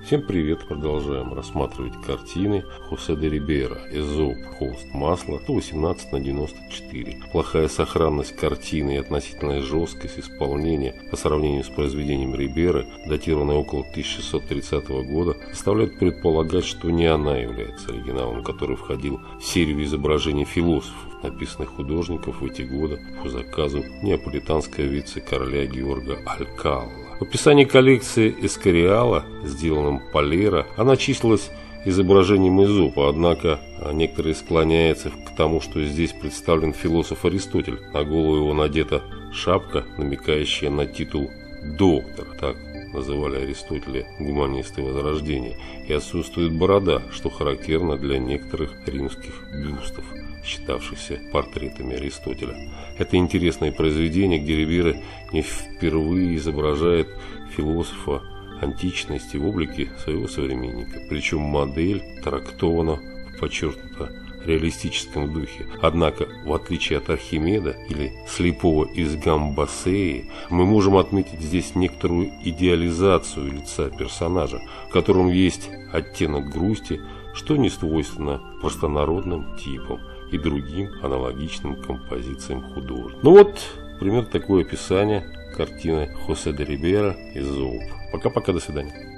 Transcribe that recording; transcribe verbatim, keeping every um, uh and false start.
Всем привет! Продолжаем рассматривать картины Хосе де Рибейро. Эзоп. Холст. Масло. сто восемнадцать на девяносто четыре. Плохая сохранность картины и относительная жесткость исполнения по сравнению с произведением Рибейро, датированной около тысяча шестьсот тридцатого года, заставляют предполагать, что не она является оригиналом, который входил в серию изображений философов, написанных художников в эти годы по заказу неаполитанского вице-короля Георга Алькала. В описании коллекции Эскориала, сделанном Палейро, она числилась изображением Эзопа, однако некоторые склоняются к тому, что здесь представлен философ Аристотель. На голову его надета шапка, намекающая на титул доктора, так называли Аристотеля гуманисты Возрождения, и отсутствует борода, что характерно для некоторых римских бюстов, считавшихся портретами Аристотеля. Это интересное произведение, где Рибейро не впервые изображает философа античности в облике своего современника. Причем модель трактована в подчеркнуто реалистическом духе. Однако, в отличие от Архимеда или слепого из Гамбасеи, мы можем отметить здесь некоторую идеализацию лица персонажа, в котором есть оттенок грусти, что не свойственно простонародным типам и другим аналогичным композициям художника. Ну вот, пример такое описание картины Хосе де Рибейро «Эзоп». Пока-пока, до свидания.